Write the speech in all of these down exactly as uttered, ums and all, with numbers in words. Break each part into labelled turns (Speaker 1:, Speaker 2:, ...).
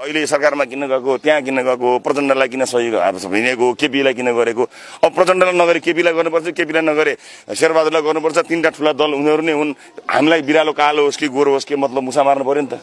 Speaker 1: अहिले सरकारमा किन गएको, त्यहाँ किन गएको, प्रचण्डलाई किन सहयोग हिँडेको, केपीलाई किन गरेको। अब प्रचण्डलाई नगरे केपीलाई गर्नुपर्छ, केपीलाई नगरे शेरबहादुरलाई गर्नुपर्छ। तीनटा ठुला दल उनीहरू नै हुन्। हामीलाई बिरालो कालो होस् कि गोरो होस् के मतलब मुसा मार्नु पर्यो नि त।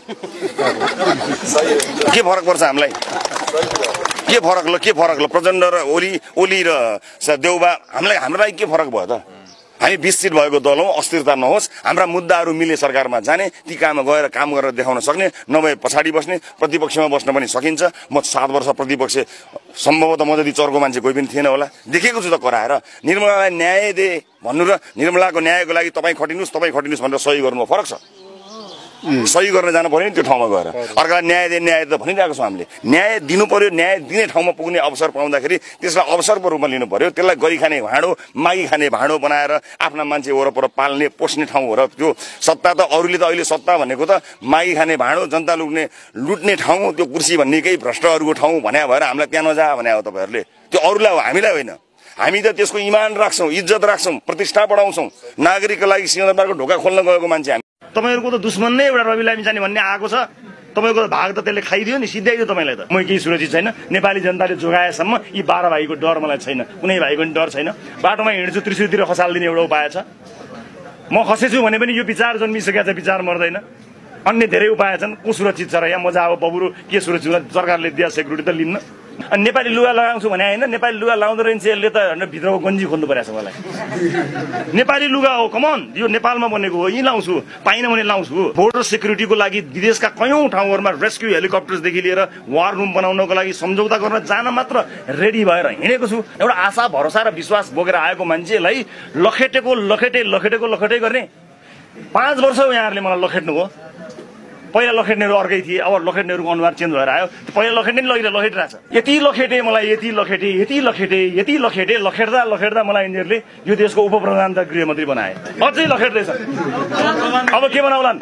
Speaker 1: के फरक पर्छ हामीलाई? के फरक ल के फरक ल प्रचण्ड र ओली ओली र देउबा हामीलाई हामीलाई के फरक भयो त? हामी बीस सीट भएको दल हौँ, अस्थिरता नहोस्, हाम्रा मुद्दाहरू मिले सरकारमा जाने, ती काममा गएर काम गरेर देखाउन सक्ने, नभए पछाडि बस्ने, प्रतिपक्षमा बस्न पनि सकिन्छ। म सात वर्ष प्रतिपक्ष सम्भवतः म जति चर्को मान्छे कोही पनि थिएन होला, देखेको छु त कराएर। निर्मलालाई न्याय दे भन्नु र निर्मलाको न्यायको लागि तपाईँ खटिनुहोस् तपाईँ खटिनुहोस् भनेर सही गर्नुमा फरक छ। सही गर्न जानु पर्यो नि त्यो ठाउँमा गएर। अर्कालाई न्याय दे न्याय त भनिरहेको छौँ हामीले। न्याय दिनु पर्यो, न्याय दिने ठाउँमा पुग्ने अवसर पाउँदाखेरि त्यसलाई अवसरको रूपमा लिनु पर्यो। त्यसलाई गरी खाने भाँडो, मागी खाने भाँडो बनाएर आफ्ना मान्छे वरपर पाल्ने पोस्ने ठाउँ हो र त्यो सत्ता त अरूले त अहिले सत्ता भनेको त मागी खाने भाँडो, जनता लुट्ने लुट्ने ठाउँ, त्यो कुर्सी भन्नेकै भ्रष्टहरूको ठाउँ भन्या भएर हामीलाई त्यहाँ नजा भन्या हो तपाईँहरूले। त्यो अरूलाई हो, हामीलाई होइन। हामी त त्यसको इमान राख्छौँ, इज्जत राख्छौँ, प्रतिष्ठा बढाउँछौँ। नागरिकको लागि सिंहदरबारको ढोका खोल्न गएको मान्छे हामी। तपाईँहरूको त दुश्मन नै एउटा रवि लामिछाने भन्ने आएको छ। तपाईँको भाग त त्यसले खाइदियो नि, सिद्ध्याइदियो तपाईँलाई त। म केही सुरक्षित छैन, नेपाली जनताले जोगाएसम्म यी बाह्र भाइको डर मलाई छैन, कुनै भाइको पनि डर छैन। बाटोमा हिँड्छु त्रिशुलतिर खसालिदिने एउटा उपाय छ। म खसेछु भने पनि यो विचार जन्मिसकेको छ, विचार मर्दैन। अन्य धेरै उपाय छन्। को सुरक्षित छ र यहाँ मजा अब बबुरो के सुरक्षित? सरकारले दिया सेक्युरिटी त लिन्न। अनि नेपाली लुगा लगाउँछु भने होइन, नेपाली लुगा लगाउँदो रहेछ यसले त भित्रको गन्जी खोल्नु परेको छ मलाई। नेपाली लुगा हो, कमन, यो नेपालमा बनेको हो, यहीँ लाउँछु, पाइन भने लाउँछु। बोर्डर सेक्युरिटीको लागि विदेशका कयौँ ठाउँहरूमा रेस्क्यु हेलिकप्टरदेखि लिएर वार रुम बनाउनको लागि सम्झौता गर्न जान मात्र रेडी भएर हिँडेको छु। एउटा आशा भरोसा र विश्वास बोकेर आएको मान्छेलाई लखेटेको लखेटे लखेटेको लखेटे गर्ने पाँच वर्ष हो यहाँहरूले मलाई लखेट्नु हो। पहिला लखेट्नेहरू अर्कै थिए, अब लखेट्नेहरूको अनुहार चेन्ज भएर आयो। पहिला लखेट्ने नि लगिरहेको लखेटिरहेको छ। यति लखेटे मलाई, यति लखेटे यति लखेटे यति लखेटे लखेट्दा लखेट्दा मलाई यिनीहरूले यो देशको उप प्रधान त गृहमन्त्री बनाए। अझै लखेट्दैछ। अब के बनाउलान्?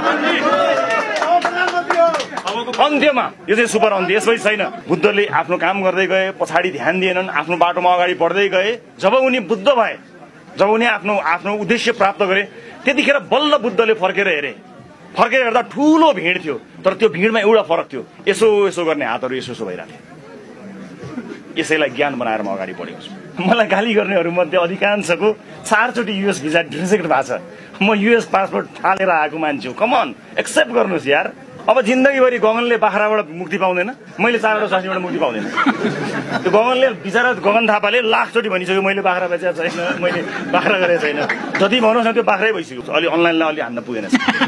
Speaker 1: अन्त्यमा यो चाहिँ सुपर अन्त्य, यसपछि छैन। बुद्धले आफ्नो काम गर्दै गए, पछाडि ध्यान दिएनन्, आफ्नो बाटोमा अगाडि बढ्दै गए। जब उनी बुद्ध भए, जब उनी आफ्नो आफ्नो उद्देश्य प्राप्त गरे, त्यतिखेर बल्ल बुद्धले फर्केर हेरे। फर्केर हेर्दा ठुलो भिड थियो, तर त्यो भिडमा एउटा फरक थियो, यसो यसो गर्ने हातहरू यसो यसो भइरहेको थियो। यसैलाई ज्ञान बनाएर म अगाडि बढेको छु। मलाई गाली गर्नेहरू मध्ये अधिकांशको चारचोटि युएस भिजा रिजेक्ट भएको छ। म युएस पासपोर्ट फालेर आएको मान्छे हो, कमन एक्सेप्ट गर्नुहोस् यार। अब जिन्दगीभरि गगनले बाख्राबाट मुक्ति पाउँदैन, मैले चारवटा स्वास्नीबाट मुक्ति पाउँदैन। त्यो गगनले बिचरा गगन थापाले लाखचोटि भनिसक्यो मैले बाख्रा बेचेको छैन, मैले बाख्रा गरेको छैन। जति भन्नुहोस् न त्यो बाख्रै भइसक्यो। अलि अनलाइनलाई अलि हान्न पुगेन,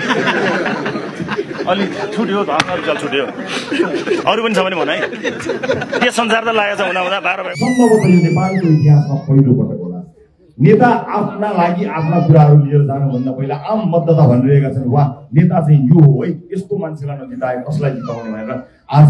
Speaker 1: अलि छुट्यो, धर्महरू चल छुट्यो। अरू पनि छ भने भन है, के संसार त लागेको छ हुँदा हुँदा बाह्र भाइ।
Speaker 2: सम्भवतः यो नेपालको इतिहासमा पहिलोपटक होला नेता आफ्ना लागि आफ्ना कुराहरू लिएर जानुभन्दा पहिला आम मतदाता भनिरहेका छन्, वा नेता चाहिँ यो हो है, यस्तो मान्छेलाई नजिताए कसलाई जिताउने भनेर। आज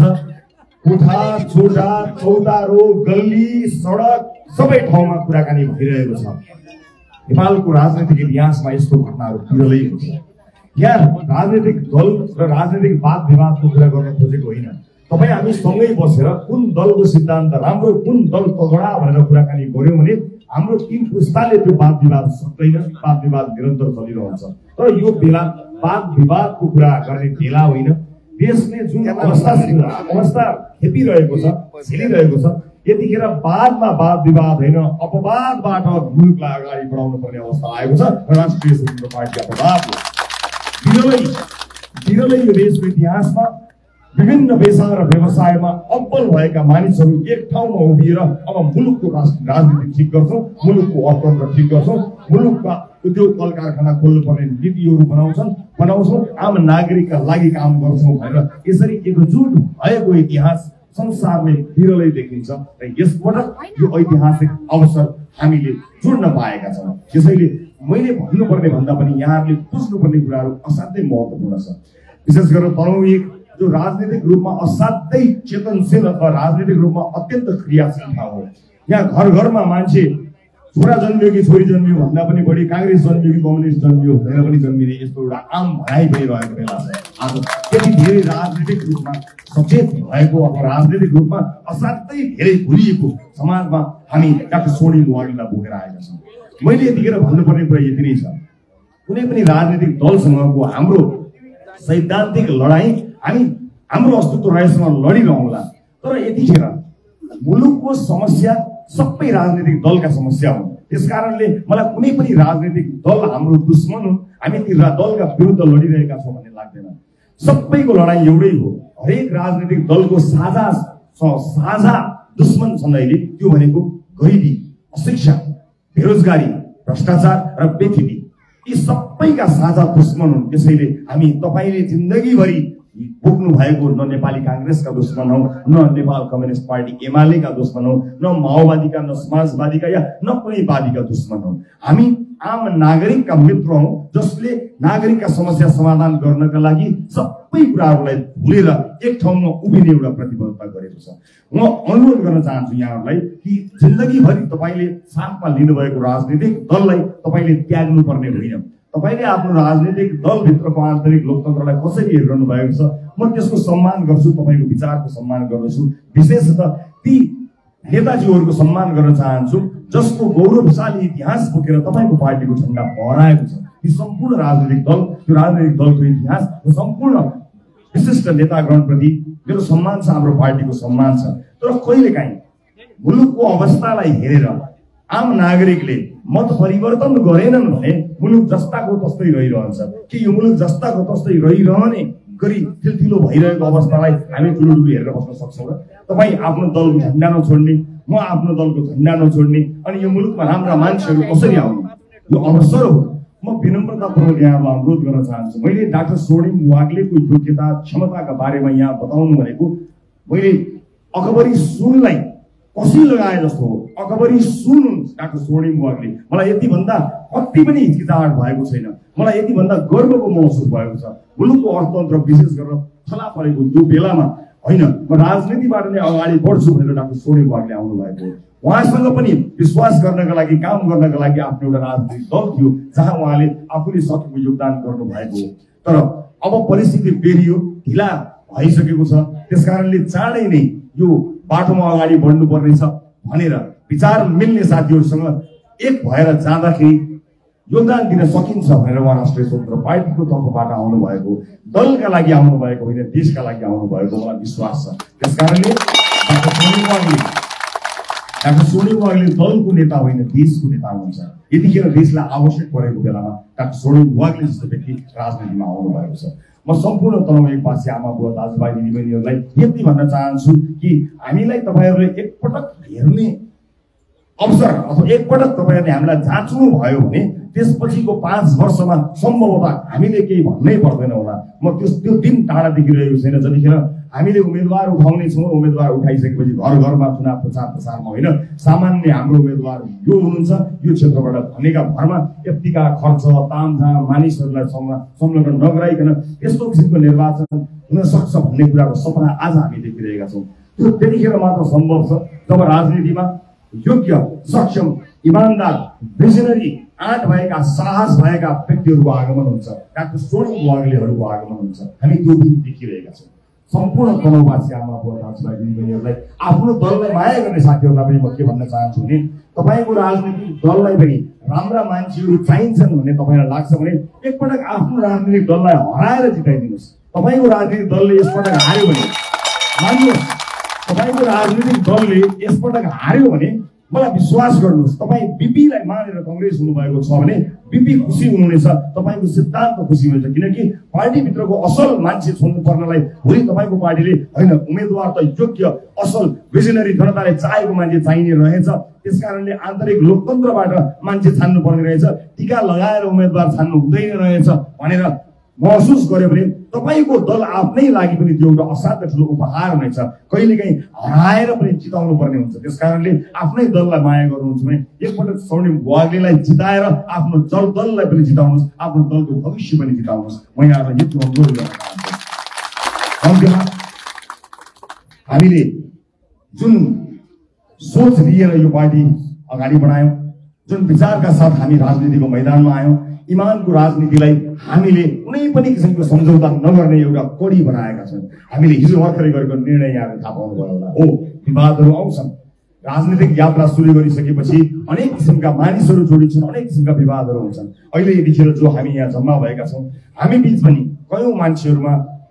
Speaker 2: कोठा छोटा चौतारो गल्ली सडक सबै ठाउँमा कुराकानी भइरहेको छ। नेपालको राजनैतिक इतिहासमा यस्तो घटनाहरू विरलै हुन्छ। यहाँ राजनैतिक दल र राजनैतिक वाद विवादको कुरा गर्न खोजेको होइन। तपाईँ हामी सँगै बसेर कुन दलको सिद्धान्त राम्रो, कुन दल तगडा भनेर कुराकानी गर्यौँ भने हाम्रो तीन पुस्ताले त्यो वाद विवाद सक्दैन, वाद विवाद निरन्तर चलिरहन्छ। तर यो बेला वाद विवादको कुरा गर्ने बेला होइन। देशले जुन अवस्था अवस्था खेपिरहेको छ, झेलिरहेको छ, यतिखेर वादमा वाद विवाद होइन, अपवादबाट मुलुकलाई अगाडि बढाउनु पर्ने अवस्था आएको छ। राष्ट्रिय स्वतन्त्र पार्टी अपवाद हो। विरलै विरलै यो देशको इतिहासमा विभिन्न पेशा र व्यवसायमा अब्बल भएका मानिसहरू एक ठाउँमा उभिएर अब मुलुकको राजनीति ठिक गर्छौँ, मुलुकको अर्थतन्त्र ठिक गर्छौँ, मुलुकका उद्योग कल कारखाना खोल्नुपर्ने नीतिहरू बनाउँछन् बनाउँछौँ आम नागरिकका लागि काम गर्छौँ भनेर यसरी एकजुट भएको इतिहास संसारले विरलै देखिन्छ। र यसपटक यो ऐतिहासिक अवसर हामीले जोड्न पाएका छौँ। त्यसैले मैले भन्नुपर्ने भन्दा पनि यहाँहरूले बुझ्नुपर्ने कुराहरू असाध्यै महत्त्वपूर्ण छ। विशेष गरेर तनहुँ एक जो राजनीतिक रूपमा असाध्यै चेतनशील अथवा राजनीतिक रूपमा अत्यन्त क्रियाशील ठाउँ हो। यहाँ घर घरमा मान्छे छोरा जन्मियो कि छोरी जन्मियो भन्दा पनि बढी काङ्ग्रेस जन्मियो कि कम्युनिस्ट जन्मियो भनेर पनि जन्मिने यस्तो एउटा आम भनाइ भइरहेको बेला छ। आज त्यति धेरै राजनीतिक रूपमा सचेत भएको अथवा राजनीतिक रूपमा असाध्यै धेरै भुलिएको समाजमा हामी डाक्टर स्वर्णिम वार्डलाई बोकेर आएका छौँ। मैले यतिखेर भन्नुपर्ने कुरा यति नै छ, कुनै पनि राजनीतिक दलसँगको हाम्रो सैद्धान्तिक लडाईँ हामी हाम्रो अस्तित्व रहेसम्म लडिरहँला। तर यतिखेर मुलुकको समस्या सबै राजनीतिक दलका समस्या हुन्। त्यसकारणले मलाई कुनै पनि राजनीतिक दल हाम्रो दुश्मन हुन्, हामी ती दलका विरुद्ध लडिरहेका छौँ भन्ने लाग्दैन। सबैको लडाइँ एउटै हो। हरेक राजनीतिक दलको साझा साझा दुश्मन छन् अहिले, त्यो भनेको गरिबी, अशिक्षा, बेरोजगारी, भ्रष्टाचार र बेथिबी। यी सबैका साझा दुश्मन हुन्। त्यसैले हामी तपाईँले जिन्दगीभरि बोक्नु भएको न नेपाली कांग्रेसका दुश्मन हौ, न नेपाल कम्युनिस्ट पार्टी एमालेका दुश्मन हौ, न माओवादीका, न समाजवादीका या न कुनै वादीका दुश्मन हौ। हामी आम नागरिकका मित्र हौ, जसले नागरिकका समस्या समाधान गर्नका लागि सबै कुराहरूलाई भुलेर एक ठाउँमा उभिने एउटा प्रतिबद्धता गरेको छ। म अनुरोध गर्न चाहन्छु यहाँहरूलाई कि जिन्दगीभरि तपाईँले साथमा लिनुभएको राजनीतिक दललाई तपाईँले त्याग्नु पर्ने होइन। तपाईले आफ्नो राजनीतिक दलभित्रको आन्तरिक लोकतन्त्रलाई कसरी हेरिरहनु भएको छ, म त्यसको सम्मान गर्छु, तपाईँको विचारको सम्मान गर्दछु। विशेषतः ती नेताजीहरूको सम्मान गर्न चाहन्छु जसको गौरवशाली इतिहास बोकेर तपाईँको पार्टीको झण्डा फहराएको छ। ती सम्पूर्ण राजनीतिक दल, त्यो राजनीतिक दलको इतिहास र सम्पूर्ण विशिष्ट नेतागणप्रति मेरो सम्मान छ, हाम्रो पार्टीको सम्मान छ। तर कहिलेकाहीँ मुलुकको अवस्थालाई हेरेर आम नागरिकले मत परिवर्तन गरेनन् भने मुलुक जस्ताको तस्तै रहिरहन्छ। कि यो मुलुक जस्ताको तस्तै रहिरहने गरी ठुल्ठुलो भइरहेको अवस्थालाई हामी ठुलो हेरेर बस्न सक्छौँ र? तपाईँ आफ्नो दलको झन्डा नछोड्ने, म आफ्नो दलको झन्डा नछोड्ने, अनि यो मुलुकमा राम्रा मान्छेहरू कसरी आउने? यो अवसर हो। म विनम्रतापूर्वक यहाँलाई अनुरोध गर्न चाहन्छु। मैले डाक्टर स्वर्णिम वाग्लेको योग्यता क्षमताका बारेमा यहाँ बताउनु भनेको मैले अकबरी सुनलाई कसी लगाए जस्तो हो। अकबरी सुन डाक्टर स्वर्णिम वाग्ले। मलाई यति भन्दा कति पनि हिचकिचाहट भएको छैन। मलाई यति भन्दा गर्वको महसुस भएको छ। मुलुकको अर्थतन्त्र विशेष गरेर थला परेको यो बेलामा होइन, म राजनीतिबाट नै अगाडि बढ्छु भनेर डाक्टर स्वर्णिम वाग्ले आउनु भएको हो। उहाँसँग पनि विश्वास गर्नका लागि, काम गर्नका लागि आफ्नो एउटा राजनीतिक दल थियो जहाँ उहाँले आफूले सकेको योगदान गर्नु भएको हो। तर अब परिस्थिति बेरियो, ढिला भइसकेको छ। त्यसकारणले चाँडै नै यो बाटोमा अगाडि बढ्नु पर्नेछ भनेर विचार मिल्ने साथीहरूसँग एक भएर जाँदाखेरि योगदान दिन सकिन्छ भनेर उहाँ राष्ट्रिय स्वतन्त्र पार्टीको तर्फबाट आउनु भएको, दलका लागि आउनु भएको होइन, देशका लागि आउनु भएको मलाई विश्वास छ। त्यसकारणले डाक्टर स्वर्णिम वाग्ले डाक्टर स्वर्णिम वाग्ले दलको नेता होइन, देशको नेता हुनुहुन्छ। यतिखेर देशलाई आवश्यक परेको बेलामा डाक्टर स्वर्णिम वाग्ले जस्तो व्यक्ति राजनीतिमा आउनु भएको छ। म सम्पूर्ण तनहुँवासी आमा बुवा दाजुभाइ दिदीबहिनीहरूलाई यति भन्न चाहन्छु कि हामीलाई तपाईँहरूले एकपटक हेर्ने अवसर अथवा एकपटक तपाईँहरूले हामीलाई जाँच्नु भयो भने त्यसपछिको पाँच वर्षमा सम्भवतः हामीले केही भन्नै पर्दैन होला। म त्यो त्यो दिन टाढा देखिरहेको छैन जतिखेर हामीले उम्मेदवार उठाउने छौँ। उम्मेदवार उठाइसकेपछि घर घरमा चुनाव प्रचार प्रसारमा होइन, सामान्य हाम्रो उम्मेदवार यो हुनुहुन्छ, यो क्षेत्रबाट भनेका भरमा यतिका खर्च तामझाम मानिसहरूलाई संलग्न नगराइकन यस्तो किसिमको निर्वाचन हुन सक्छ भन्ने कुराको सपना आज हामी देखिरहेका छौँ। त्यो त्यतिखेर मात्र सम्भव छ जब राजनीतिमा योग्य, सक्षम, इमान्दार, भिजनरी, आँट भएका, साहस भएका व्यक्तिहरूको आगमन हुन्छ। डाक्टर स्वर्णिम वाग्लेहरूको आगमन हुन्छ। हामी त्यो दिन देखिरहेका छौँ। सम्पूर्ण तनहुँवासी आमा बुवा दाजुभाइ दिदीबहिनीहरूलाई, आफ्नो दललाई माया गर्ने साथीहरूलाई पनि म के भन्न चाहन्छु भने तपाईँको राजनीतिक दललाई पनि राम्रा मान्छेहरू चाहिन्छन् भन्ने तपाईँलाई लाग्छ भने एकपटक आफ्नो राजनीतिक दललाई हराएर जिताइदिनुहोस्। तपाईँको राजनीतिक दलले यसपटक हार्यो भने मान्नुहोस्, तपाईँको राजनीतिक दलले यसपटक हार्यो भने मलाई विश्वास गर्नुहोस्, तपाईँ बिपीलाई मानेर कङ्ग्रेस हुनुभएको छ भने बिपी खुसी हुनुहुनेछ, तपाईँको सिद्धान्त खुसी हुनेछ। किनकि पार्टीभित्रको असल मान्छे छोड्नु पर्नलाई भोलि तपाईँको पार्टीले होइन, उम्मेदवार त योग्य, असल, भिजनरी, जनताले चाहेको मान्छे चाहिने रहेछ। त्यसकारणले आन्तरिक लोकतन्त्रबाट मान्छे छान्नु पर्ने रहेछ। टिका लगाएर उम्मेदवार छान्नु हुँदैन रहेछ भनेर महसुस गर्यो भने तपाईँको दल आफ्नै लागि पनि त्यो एउटा असाध्य ठुलो उपहार हुनेछ। कहिलेकाहीँ हराएर पनि जिताउनु पर्ने हुन्छ। त्यसकारणले आफ्नै दललाई माया गर्नुहुन्छ भने एकपटक स्वर्णिम वाग्लेलाई जिताएर आफ्नो दल दललाई पनि जिताउनुहोस्, आफ्नो दलको भविष्य पनि जिताउनुहोस्। म यहाँलाई यति अनुरोध गर्न चाहन्छु। अन्त्यमा हामीले जुन सोच लिएर यो पार्टी अगाडि बढायौँ, जुन विचारका साथ हामी राजनीतिको मैदानमा आयौँ, इमानको राजनीतिलाई हामीले कुनै पनि किसिमको सम्झौता नगर्ने एउटा कडी बनाएका छौँ। हामीले हिजो भर्खरै गरेको निर्णय यहाँले थाहा पाउनुभयो होला। हो, विवादहरू आउँछन्। राजनीतिक यात्रा सुरु गरिसकेपछि अनेक किसिमका मानिसहरू जोडिन्छन्, अनेक किसिमका विवादहरू हुन्छन्। अहिले यतिखेर जो हामी यहाँ जम्मा भएका छौँ, हामी बिच पनि कयौँ मान्छेहरूमा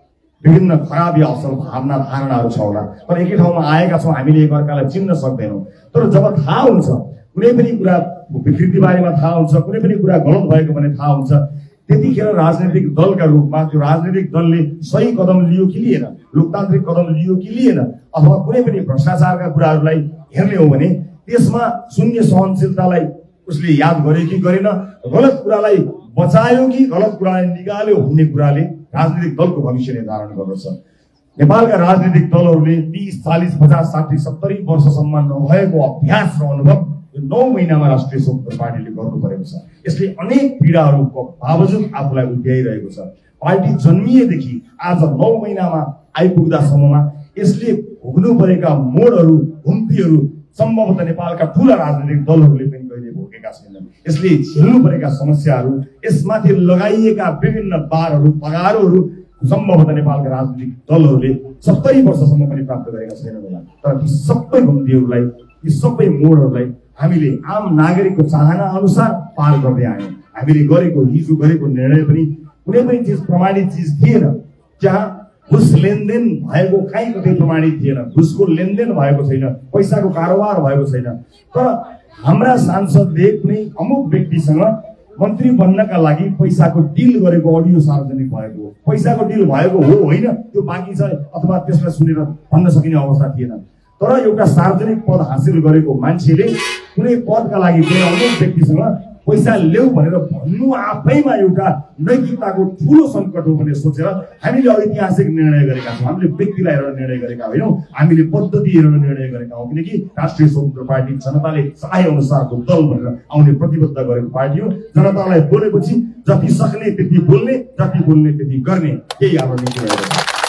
Speaker 2: विभिन्न खराब या असल भावना धारणाहरू छ होला, तर एकै ठाउँमा आएका छौँ, हामीले एकअर्कालाई चिन्न सक्दैनौँ। तर जब थाहा हुन्छ कुनै पनि कुरा विकृति बारेमा थाहा हुन्छ, कुनै पनि कुरा गलत भएको भने थाहा हुन्छ, त्यतिखेर राजनैतिक दलका रूपमा त्यो राजनैतिक दलले सही कदम लियो कि लिएन, लोकतान्त्रिक कदम लियो कि लिएन, अथवा कुनै पनि भ्रष्टाचारका कुराहरूलाई हेर्ने हो भने त्यसमा शून्य सहनशीलतालाई उसले याद गर्यो कि गरेन, गलत कुरालाई बचायो कि गलत कुरालाई निकाल्यो भन्ने कुराले राजनीतिक दलको भविष्य निर्धारण गर्दछ। नेपालका राजनीतिक दलहरूले तीस चालीस पचास साठी सत्तरी वर्षसम्म नभएको अभ्यास र अनुभव नौ महिनामा राष्ट्रिय स्वतन्त्र पार्टीले गर्नु परेको छ। यसले अनेक पीडाहरूको बावजुद आफूलाई उभ्याइरहेको छ। पार्टी जन्मिएदेखि आज नौ महिनामा आइपुग्दासम्ममा यसले भोग्नु परेका मोडहरू घुम्तीहरू सम्भवतः नेपालका ठूला राजनीतिक दलहरूले पनि कहिले भोगेका छैनन्। यसले झेल्नु परेका समस्याहरू, यसमाथि लगाइएका विभिन्न बारहरू पगारहरू सम्भवतः नेपालका राजनीतिक दलहरूले सत्तरी वर्षसम्म पनि प्राप्त गरेका छैनन् होला। तर ती सबै घुम्तीहरूलाई, ती सबै मोडहरूलाई हामीले आम नागरिकको चाहना अनुसार पार गर्दै आयौँ। हामीले गरेको हिजो गरेको निर्णय पनि कुनै पनि चिज प्रमाणित चिज थिएन, जहाँ घुस लेनदेन भएको कहीँ कतै प्रमाणित थिएन, घुसको लेनदेन भएको छैन, पैसाको कारोबार भएको छैन। तर हाम्रा सांसदले कुनै अमुक व्यक्तिसँग मन्त्री बन्नका लागि पैसाको डिल गरेको अडियो सार्वजनिक भएको हो, पैसाको डिल भएको हो होइन त्यो बाँकी छ अथवा त्यसलाई सुनेर भन्न सकिने अवस्था थिएन। तर एउटा सार्वजनिक पद हासिल गरेको मान्छेले कुनै पदका लागि कुनै अमुक व्यक्तिसँग पैसा ल्याऊ भनेर भन्नु आफैमा एउटा नैतिकताको ठूलो सङ्कट हो भन्ने सोचेर हामीले ऐतिहासिक निर्णय गरेका छौँ। हामीले व्यक्तिलाई हेरेर निर्णय गरेका होइनौँ, हामीले पद्धति हेरेर निर्णय गरेका हौँ। किनकि राष्ट्रिय स्वतन्त्र पार्टी जनताले चाहे अनुसारको दल भनेर आउने प्रतिबद्ध गरेको पार्टी हो। जनतालाई बोलेपछि जति सक्ने त्यति बोल्ने, जति बोल्ने त्यति गर्ने, केही हाम्रो नीति रहेको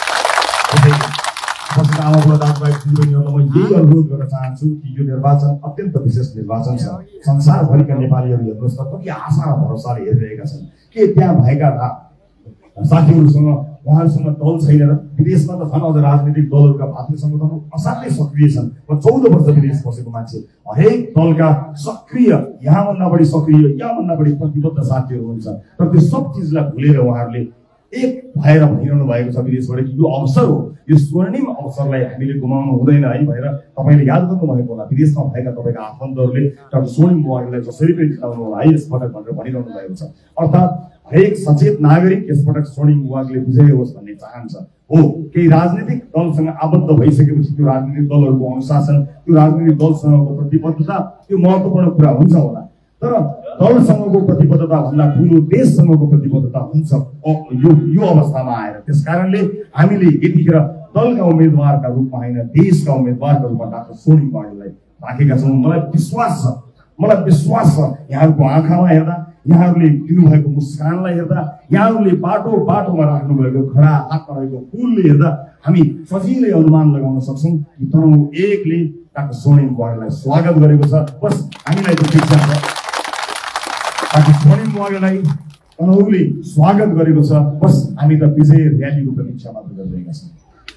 Speaker 2: छ। आमाबुवा दाजुभाइबहिनीहरूलाई म यही अनुरोध गर्न चाहन्छु कि यो निर्वाचन अत्यन्त विशेष निर्वाचन छ। संसारभरिका नेपालीहरू हेर्नुहोस् त कति आशा र भरोसाले हेरिरहेका छन्। के त्यहाँ भएका साथीहरूसँग उहाँहरूसँग दल छैन र? विदेशमा त झन् अझ राजनीतिक दलहरूका भातृ सङ्गठनहरू असाध्यै सक्रिय छन्। म चौध वर्ष विदेश बसेको मान्छे, हरेक दलका सक्रिय, यहाँभन्दा बढी सक्रिय, यहाँभन्दा बढी प्रतिबद्ध साथीहरू हुन्छ। र त्यो सब चिजलाई भुलेर उहाँहरूले एक भएर भनिरहनु भएको छ विदेशबाट कि यो अवसर हो, यो स्वर्णिम अवसरलाई हामीले गुमाउनु हुँदैन है भनेर तपाईँले याद गर्नुभएको होला। विदेशमा भएका तपाईँका आफन्तहरूले डाक्टर स्वर्णिम बुवालाई जसरी पनि जिताउनु होला है यसपटक भनेर भनिरहनु भएको छ। अर्थात् हरेक सचेत नागरिक यसपटक स्वर्णिम बुवाले विजय होस् भन्ने चाहन्छ। हो, केही राजनीतिक दलसँग आबद्ध भइसकेपछि त्यो राजनीतिक दलहरूको अनुशासन, त्यो राजनीतिक दलसँगको प्रतिबद्धता त्यो महत्त्वपूर्ण कुरा हुन्छ होला। तर दलसँगको प्रतिबद्धता भन्दा ठुलो देशसँगको प्रतिबद्धता हुन्छ यो यो अवस्थामा आएर। त्यस कारणले हामीले यतिखेर दलका उम्मेदवारका रूपमा होइन, देशका उम्मेदवारका रूपमा डाक्टर स्वर्णिम बुवालाई राखेका छौँ। मलाई विश्वास छ, मलाई विश्वास छ यहाँहरूको आँखामा हेर्दा, यहाँहरूले दिनुभएको मुस्कानलाई हेर्दा, यहाँहरूले बाटो बाटोमा राख्नुभएको खडा हातमा रहेको फुलले हेर्दा हामी सजिलै अनुमान लगाउन सक्छौँ कि तनहुँ एकले डाक्टर स्वर्णिम बुवालाई स्वागत गरेको छ। बस हामीलाई त्यो शिक्षा छ, डाक्टर स्वर्णिम बुवालाई तनहुँले स्वागत गरेको छ। बस हामी त विजय र्यालीको प्रतीक्षा मात्र गरिरहेका छौँ।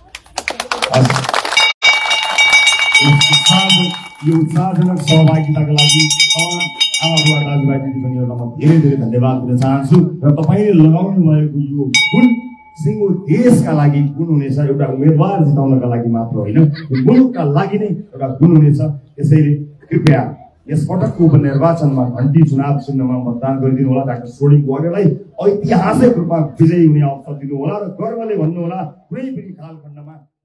Speaker 2: यो उत्साहजनक सहभागिताका लागि आमाबुवा दाजुभाइ दिदीबहिनीहरूलाई म धेरै धेरै धन्यवाद दिन चाहन्छु। र तपाईँले लगाउनु भएको यो गुण सिङ्गो देशका लागि गुण हुनेछ, एउटा उम्मेदवार जिताउनका लागि मात्र होइन, यो मुलुकका लागि नै एउटा गुण हुनेछ। त्यसैले कृपया यस पटकको उपनिर्वाचनमा घन्टी चुनाव चिन्हमा मतदान गरिदिनु होला। डाक्टर स्वर्णिम बुवालाई ऐतिहासिक रूपमा विजयी हुने अवसर दिनु होला र गर्वले भन्नु होला कुनै पनि कालखण्डमा